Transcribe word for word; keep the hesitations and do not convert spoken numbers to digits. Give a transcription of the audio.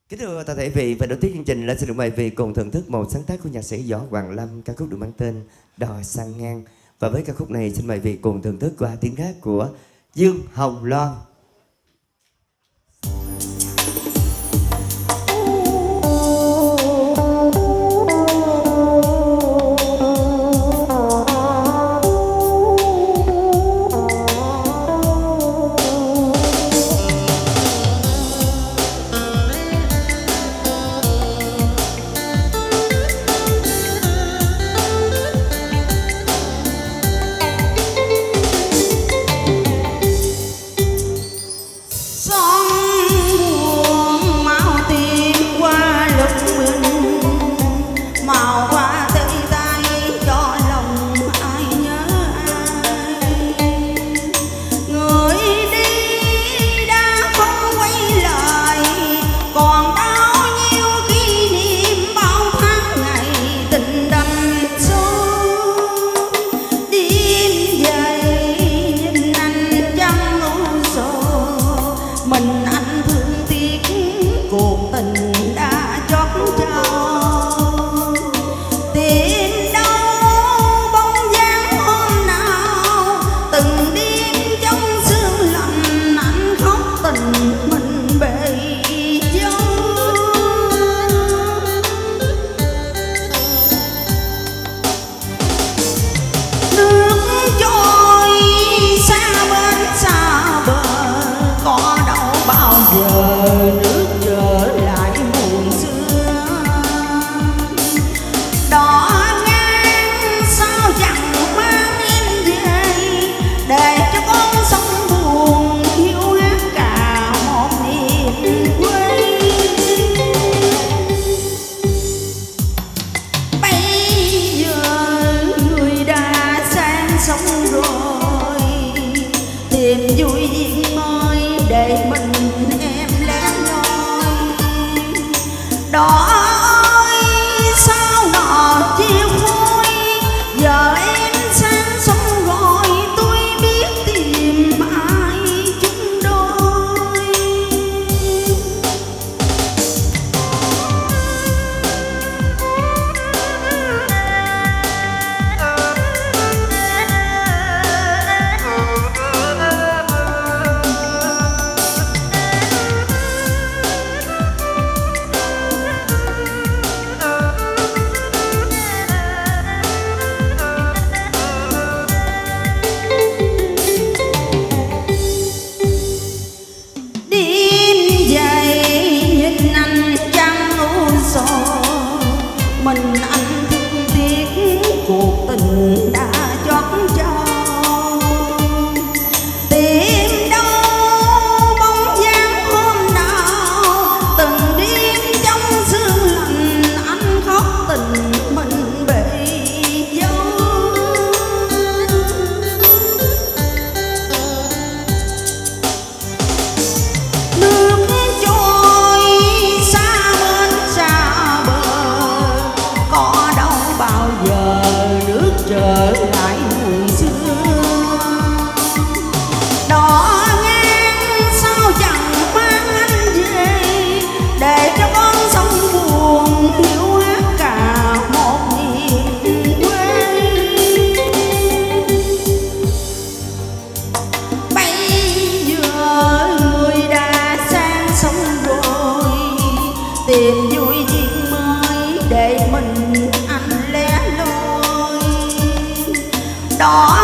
Kính thưa toàn thể vị và đầu tiên chương trình là xin được mời vị cùng thưởng thức một sáng tác của nhạc sĩ Võ Hoàng Lâm, ca khúc được mang tên Đò Sang Ngang. Và với ca khúc này xin mời vị cùng thưởng thức qua tiếng hát của Dương Hồng Loan. Đó